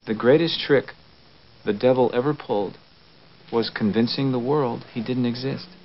The greatest trick the devil ever pulled was convincing the world he didn't exist.